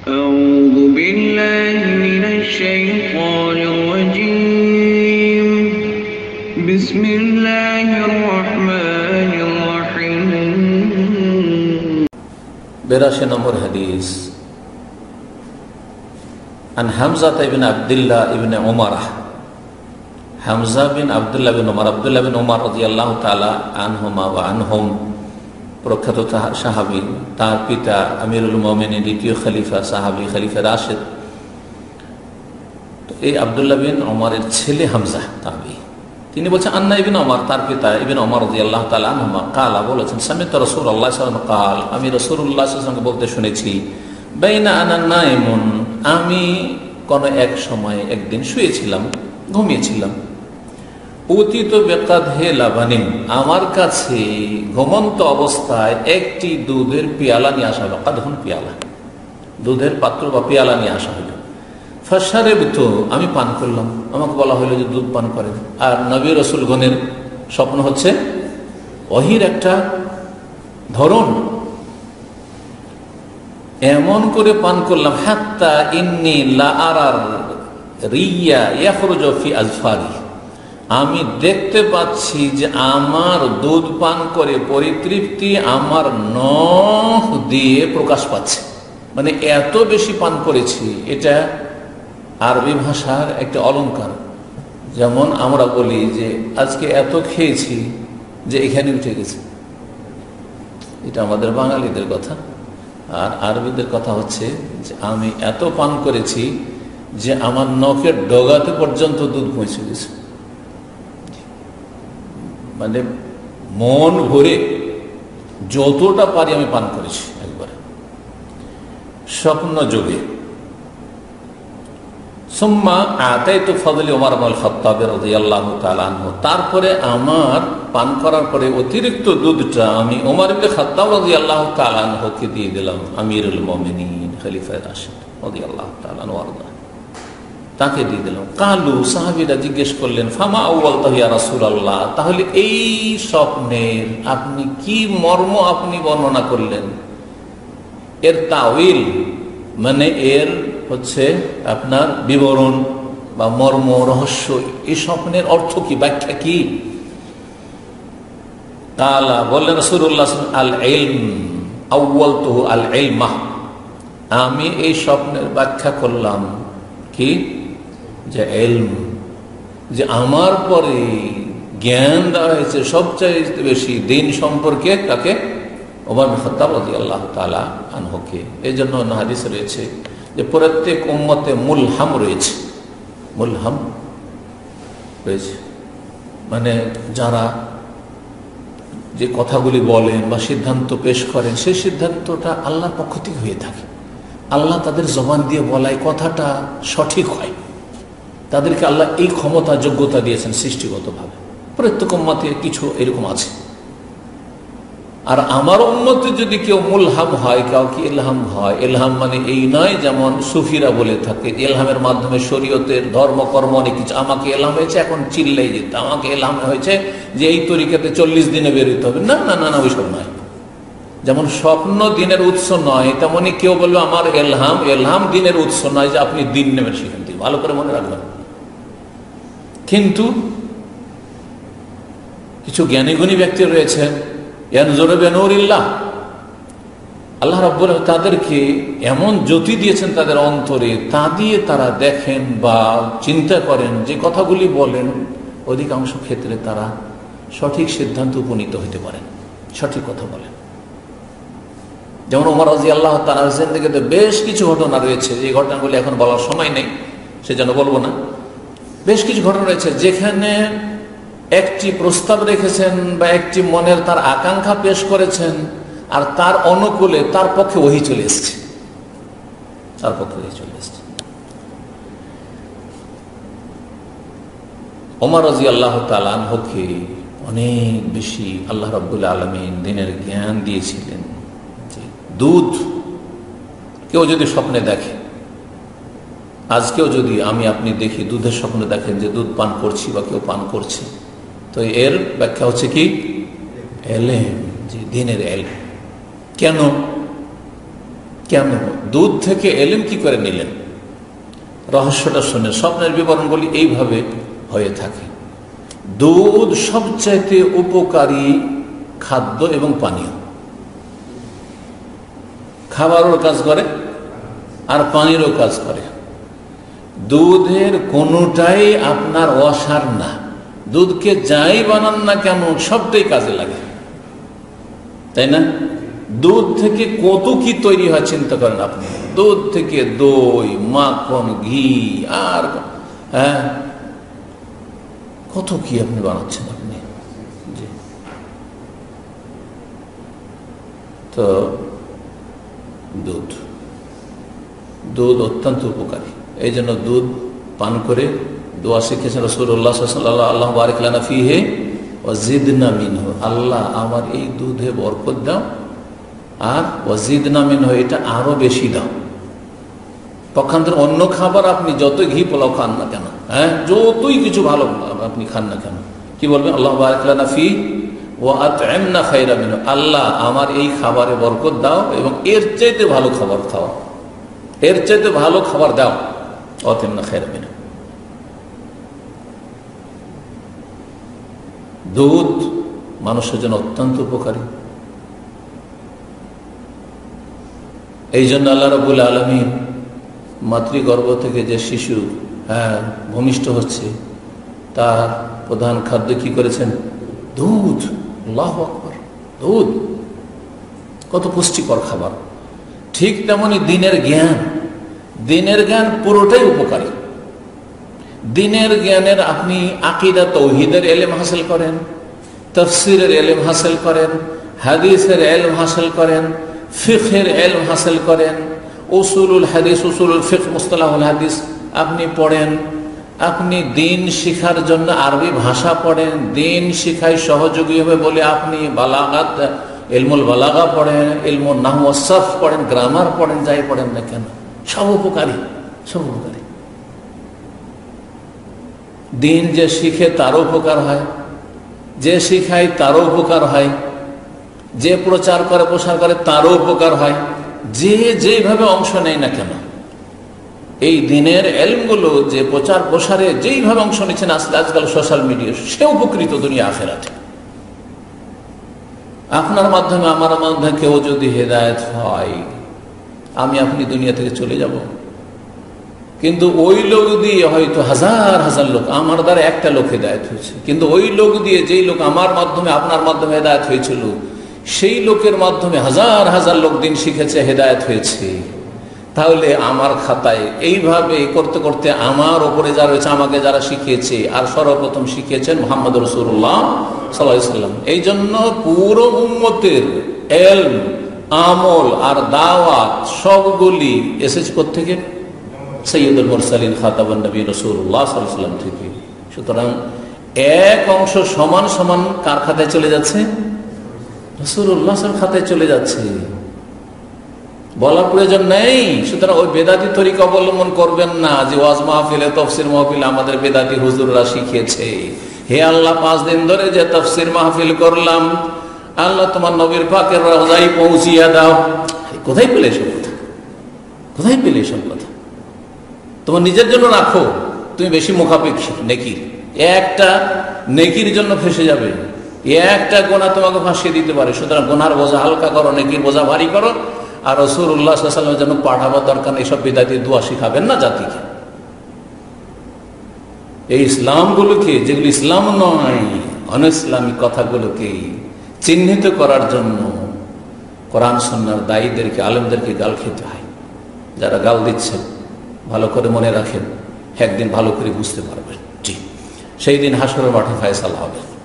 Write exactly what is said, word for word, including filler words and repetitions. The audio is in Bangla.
أعوذ بالله من الشيطان الرجيم بسم الله الرحمن الرحيم বিরাশি নম্বর হাদিস عن حمزة بن عبد الله بن عمر হামজা বিন আব্দুল্লাহ বিন উমর আব্দুল্লাহ বিন উমর রাদিয়াল্লাহু তাআলা আনহুমা ওয়া আনহুম প্রখ্যাত সাহাবী, তার পিতা আমিরুল মুমিনিন দ্বিতীয় খলিফা সাহাবী খলিফা রাশিদ। তো এই আব্দুল্লাহ বিন উমরের ছেলে হামজা তাবি, তিনি বলছেন আন্না ইবনে উমর, তার পিতা ইবনে উমর রাদিয়াল্লাহু তাআলা আনহুমা কালা বলেছেন সামি'তু রাসূলুল্লাহ সাল্লাল্লাহু আলাইহি ওয়াসাল্লাম কাল, আমি রাসূলুল্লাহ সাল্লাল্লাহু আলাইহি ওয়াসাল্লামকে বলতে শুনেছি, বাইনা আনা নাইমুন, আমি কোন এক সময় একদিন শুয়েছিলাম, ঘুমিয়েছিলাম, উতিত বেকাদহে লাবানিন, আমার কাছে ঘুমন্ত অবস্থায় একটি দুধের পেয়ালা নিয়ে আসা হলো। কাদহুন পেয়ালা, দুধের পাত্র বা পেয়ালা নিয়ে আসা হলো। ফাশারিবতু, আমি পান করলাম। আমাকে বলা হলো যে দুধ পান করেন। আর নবী রাসূলগণের স্বপ্ন হচ্ছে ওহীর একটা ধরন, এমন করে পান করলাম হাত্তা ইন্নী লা আরার রিয়া ইয়াখরুজু ফি আজফারি, আমি দেখতে পাচ্ছি যে আমার দুধ পান করে পরিতৃপ্তি আমার নখ দিয়ে প্রকাশ পাচ্ছে। মানে এত বেশি পান করেছি, এটা আরবি ভাষার একটা অলংকার। যেমন আমরা বলি যে আজকে এত খেয়েছি যে এখানে উঠে গেছে, এটা আমাদের বাঙালিদের কথা। আর আরবিদের কথা হচ্ছে যে আমি এত পান করেছি যে আমার নখের ডগাতে পর্যন্ত দুধ পৌঁছে গেছে। মানে মন ভরে যতটা পারি আমি পান করেছি একবারে স্বপ্ন যোগে। সুম্মা আতাইতু ফাদলি ওমর ইবনে আল-খাত্তাব রাদিয়াল্লাহু তাআলা আনহু, তারপরে আমার পান করার পরে অতিরিক্ত দুধটা আমি ওমর ইবনে খাত্তাব রাদিয়াল্লাহু তাআলা আনহুকে দিয়ে দিলাম, আমিরুল মুমিনিন খলিফা রাশিদ রাদিয়াল্লাহু তাআলা আনহু, তাকে দিয়ে দিলাম। কালু, সাহাবীরা জিজ্ঞেস করলেন, ফামা আউয়ালতাহু ইয়া রাসূলুল্লাহ, তাহলে এই স্বপ্নের আপনি কি মর্ম আপনি বর্ণনা করলেন, এর তাওয়িল মানে এর হচ্ছে আপনার বিবরণ বা মর্ম রহস্য, এই স্বপ্নের অর্থ কি, ব্যাখ্যা কি? কালা, বললেন রাসূলুল্লাহ আল ইলম আউয়ালতুহু আল ইলমা, আমি এই স্বপ্নের ব্যাখ্যা করলাম কি, যে ইলম, যে আমার পরে জ্ঞান দেওয়া হয়েছে সবচেয়ে বেশি দিন সম্পর্কে কাকে, ওমর ইবনে খাত্তাব রাদিয়াল্লাহু তাআলা আনহুকে। এই জন্য হাদিসে রয়েছে যে প্রত্যেক উম্মতে মুলহাম রয়েছে, মুলহাম রয়েছে মানে যারা যে কথাগুলি বলেন বা সিদ্ধান্ত পেশ করেন, সেই সিদ্ধান্তটা আল্লাহর পক্ষ থেকে হয়ে থাকে। আল্লাহ তাদের জবান দিয়ে বলায় কথাটা সঠিক হয়, তাদেরকে আল্লাহ এই ক্ষমতা যোগ্যতা দিয়েছেন সৃষ্টিগতভাবে। প্রত্যেক উম্মতে কিছু এরকম আছে। আর আমার উম্মতে যদি কেউ মুলহাম হয়, কাউকে ইলহাম হয়, ইলহাম মানে এই নয় যেমন সুফিরা বলে থাকে ইলহামের মাধ্যমে শরীয়তের ধর্মকর্ম অনেক কিছু, আমাকে ইলহাম হয়েছে এখন চিল্লাই যেতে, আমাকে ইলহাম হয়েছে যে এই তরিকাতে চল্লিশ দিনে বেরোতে হবে, না না না না ওইসব নয়। যেমন স্বপ্ন দিনের উৎস নয়, তেমনি কেউ বললো আমার এলহাম, এলহাম দিনের উৎস নয় যে আপনি দিন নেবেন সেখান থেকে, ভালো করে মনে রাখবেন। কিন্তু কিছু জ্ঞানীগুণী ব্যক্তি রয়েছেন, আল্লাহ রাব্বুল আলামিন তাদেরকে এমন জ্যোতি দিয়েছেন তাদের অন্তরে, তা দিয়ে তারা দেখেন বা চিন্তা করেন, যে কথাগুলি বলেন অধিকাংশ ক্ষেত্রে তারা সঠিক সিদ্ধান্ত উপনীত হতে পারেন, সঠিক কথা বলেন। যেমন ওমর রাদিয়াল্লাহু তাআলার জিন্দেগিতে বেশ কিছু ঘটনা রয়েছে, এই ঘটনাগুলি এখন বলার সময় নেই, সেজন্য বলবো না। বেশ কিছু ঘটনা রয়েছে যেখানে একটি প্রস্তাব রেখেছেন বা একটি মনের তার আকাঙ্ক্ষা পেশ করেছেন, আর তার অনুকূলে তার পক্ষে ওহী চলে এসছে, তার পক্ষে ওহী চলে এসছে। ওমর রাদিয়াল্লাহু তাআলা আনহুকে অনেক বেশি আল্লাহ রাব্বুল আলামিন দিনের জ্ঞান দিয়েছিলেন। দুধ কেউ যদি স্বপ্নে দেখে, আজকেও যদি আমি আপনি দেখি দুধের স্বপ্নে দেখেন যে দুধ পান করছি বা কেউ পান করছে, তো এর ব্যাখ্যা হচ্ছে কি, এলেম, যে দিনের এলম। কেন কেন দুধ থেকে এলেম কি করে নিলেন? রহস্যটা শুনে স্বপ্নের বিবরণগুলি এইভাবে হয়ে থাকে। দুধ সবচাইতে উপকারী খাদ্য এবং পানীয়। খাবারও কাজ করে আর পানিরও কাজ করে। দুধের কোনোটাই আপনার অসার না। দুধকে যাই বানান না কেন সবটাই কাজে লাগে, তাই না? দুধ থেকে কত কি তৈরি হয় চিন্তা করেন আপনি। দুধ থেকে দই, মাখন, ঘি আর হ্যাঁ কত কি আপনি বানাচ্ছেন আপনি। তো দুধ দুধ অত্যন্ত উপকারী। এই জন্য দুধ পান করে দোয়া শিখেছেন রাসূলুল্লাহ সাল্লাল্লাহু আলাইহি বারিক লানা ফিহি ওয়া জিদনা মিনহু, আল্লাহ আমার এই দুধে বরকত দাও আর ওয়া জিদনা মিনহু, এটা আরো বেশি দাও। পক্ষান্তরে অন্য খাবার আপনি যত ঘি পোলাও খান না কেন, হ্যাঁ যতই কিছু ভালো আপনি খান না কেন, কি বলবেন? আল্লাহ বারিক লানা ফি ওয়া আত'ইমনা খায়রা মিনহু, আল্লাহ আমার এই খাবারে বরকত দাও এবং এর চাইতে ভালো খাবার খাওয়া, এর চাইতে ভালো খাবার দাও। আত'ইমনা খায়রা মিনহু। দুধ মানুষের জন্য অত্যন্ত উপকারী। এই জন্য আল্লাহ রাব্বুল আলামিন মাতৃগর্ভ থেকে যে শিশু হ্যাঁ ভূমিষ্ঠ হচ্ছে তার প্রধান খাদ্য কি করেছেন? দুধ। আল্লাহু আকবার, দুধ কত পুষ্টিকর খাবার। ঠিক তেমনি দিনের জ্ঞান, দিনের জ্ঞান পুরোটাই উপকারী। দিনের জ্ঞানের আপনি আকীদা তাওহীদের ইলম হাসিল করেন, তাফসীরের ইলম হাসিল করেন, হাদিসের ইলম হাসিল করেন, ফিকহের ইলম হাসিল করেন, উসুলুল হাদিস, উসুলুল ফিকহ, মুসতালাহুল হাদিস আপনি পড়েন। আপনি দিন শিখার জন্য আরবি ভাষা পড়েন, দিন শিখায় সহযোগী হবে বলে আপনি বালাগাত, ইলমুল বালাগা পড়েন, ইলমুন নাহউ ওয়াস সারফ পড়েন, গ্রামার পড়েন, যাই পড়েন না কেন সব উপকারী, সব উপকারী। দিন যে শিখে তারও উপকার হয়, যে শিখায় তারও উপকার হয়, যে প্রচার করে প্রসার করে তারও উপকার হয়, যে যেভাবে অংশ নেয় না কেন এই দিনের ইলমগুলো যে প্রচার প্রসারে যেইভাবে অংশ নিচ্ছেন আজকাল সোশ্যাল মিডিয়া, সে উপকৃত দুনিয়া আখিরাতে। আপনার মাধ্যমে আমার মাধ্যমে কেউ যদি হেদায়েত হয়, আমি আপনি দুনিয়া থেকে চলে যাব, কিন্তু ওই লোক দিয়ে হয়তো হাজার হাজার লোক, আমার দ্বারা একটা লোক হেদায়েত হয়েছে, কিন্তু ওই লোক দিয়ে যেই লোক আমার মাধ্যমে আপনার মাধ্যমে হেদায়েত হয়েছিল সেই লোকের মাধ্যমে হাজার হাজার লোক দিন শিখেছে, হেদায়েত হয়েছে। তাহলে আমার খাতায় এইভাবে করতে করতে আমার ওপরে যারা রয়েছে, আমাকে যারা শিখিয়েছে, আর সর্বপ্রথম শিখিয়েছেন মুহাম্মদ রাসূলুল্লাহ সাল্লাল্লাহু আলাইহি ওয়াসাল্লাম। এই জন্য পুরো উম্মতের ইলম, আমল আর দাওয়াত সবগুলি এসেছে কোত্থেকে? সাইয়্যিদুল মুরসালিন খাতামুন নবী রাসূলুল্লাহ সাল্লাল্লাহু আলাইহি ওয়াসাল্লাম থেকে। সুতরাং এক অংশ সমান সমান কার খাতায় চলে যাচ্ছে? রাসূলুল্লাহ সাল্লাল্লাহু আলাইহি ওয়াসাল্লাম খাতায় চলে যাচ্ছে, বলার প্রয়োজন নেই। সুতরাং ওই বেদাতি তরিকা অবলম্বন করবেন না যে ওয়াজ মাহফিলে, তাফসীর মাহফিলে আমাদের বেদাতি হুজুররা শিখিয়েছে। হে আল্লাহ, পাঁচ দিন ধরে যে তাফসীর মাহফিল করলাম, আল্লাহ তোমার নবীর পাকের রওজায় পৌঁছিয়ে দাও। কোথায় পেলে এসব কথা? কোথায় পেলে এসব কথা? তোমার নিজের জন্য রাখো, তুমি বেশি মুখাপেক্ষী নেকির। একটা নেকির জন্য ফেসে যাবে, একটা গোনা তোমাকে ফাঁসিয়ে দিতে পারে। সুতরাং গোনার বোঝা হালকা করো, নেকির বোঝা ভারী করো। আর রাসূলুল্লাহ সাল্লাল্লাহু আলাইহি ওয়াসাল্লামের জন্য পাঠাবার দরকার নেই, সব বিদাতি দোয়া শিখাবেন না জাতিকে। এই ইসলামগুলোকে, যেগুলো ইসলাম নয়, অনইসলামিক কথাগুলোকে চিহ্নিত করার জন্য কোরআন সুন্নাহর দায়ীদেরকে, আলেমদেরকে গাল খেতে হয়। যারা গাল দিচ্ছেন ভালো করে মনে রাখেন, একদিন ভালো করে বুঝতে পারবেন। জি, সেই দিন হাসরের মাঠে ফায়সালা হবে।